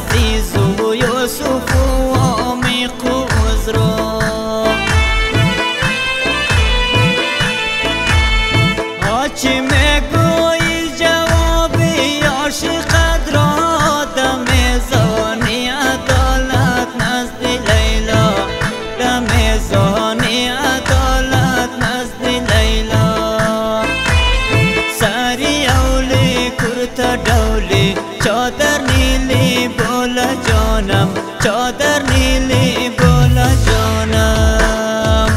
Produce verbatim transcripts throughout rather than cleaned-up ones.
عزیز و یوسف و عمیق و عذرا آچی میگویی جوابی عاشقت را در میزانی عدالت نزد لیلا در میزانی عدالت نزد لیلا سری اولی کرتا دولی چادر نیلی بولا جانم چادر نیلی بولا جانم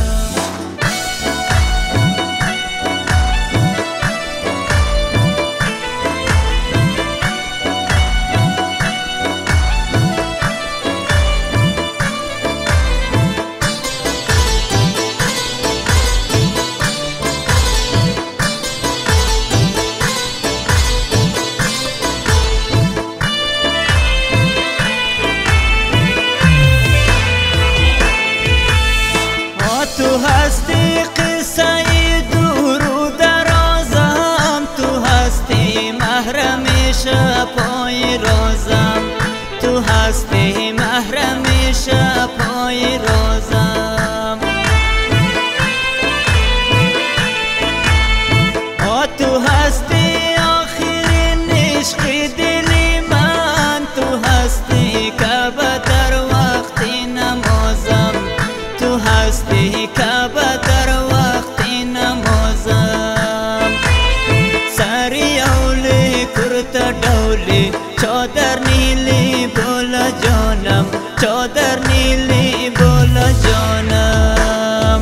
تو هستی قصه دور درازم تو هستی محرم شب‌های رازم تو هستی محرم شب‌های رازم تو هستی آخرین عشق دلی من تو هستی کعبه در وقت نمازم تو هستی کعبه در وقت نمازم سری اولی کرتا دولی چادر نیلی بولا جانم چادر نیلی بولا جانم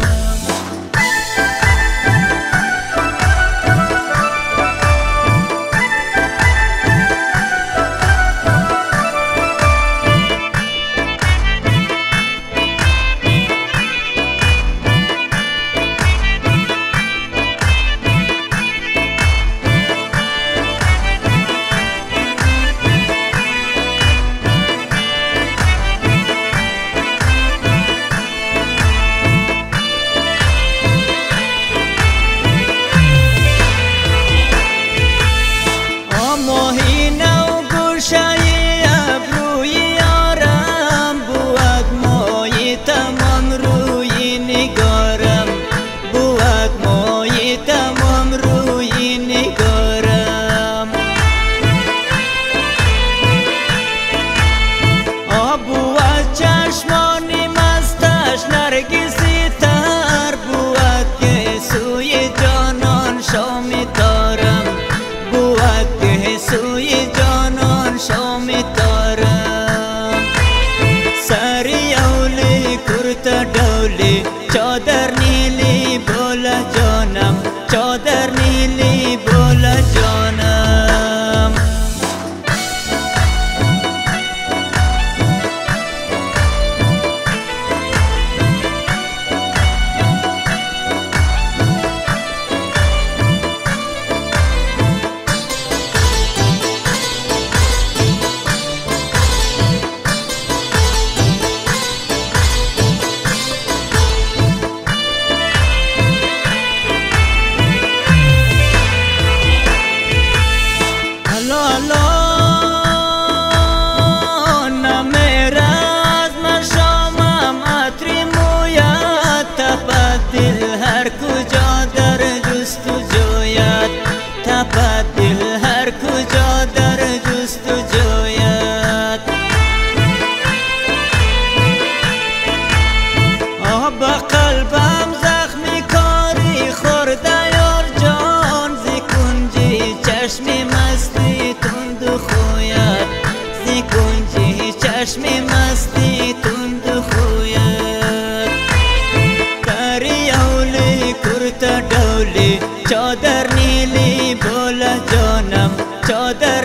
نرگسی تر بود که سوی جانان شامی دارم بود که سوی جانان شامی دارم سری اولی کرتا دولی چادر نیلی بولا جانم چادر نیلی بولا جانم هر کجا در جستجویت تپد دل هر کجا در جستجویت آب قلبم زخمی کاری خورده یار جان زی کنجی چشمی مستی تند خویت زی کنجی چشمی مستی تند خویت کرتا دولی چادر نیلی بولا جانم چادر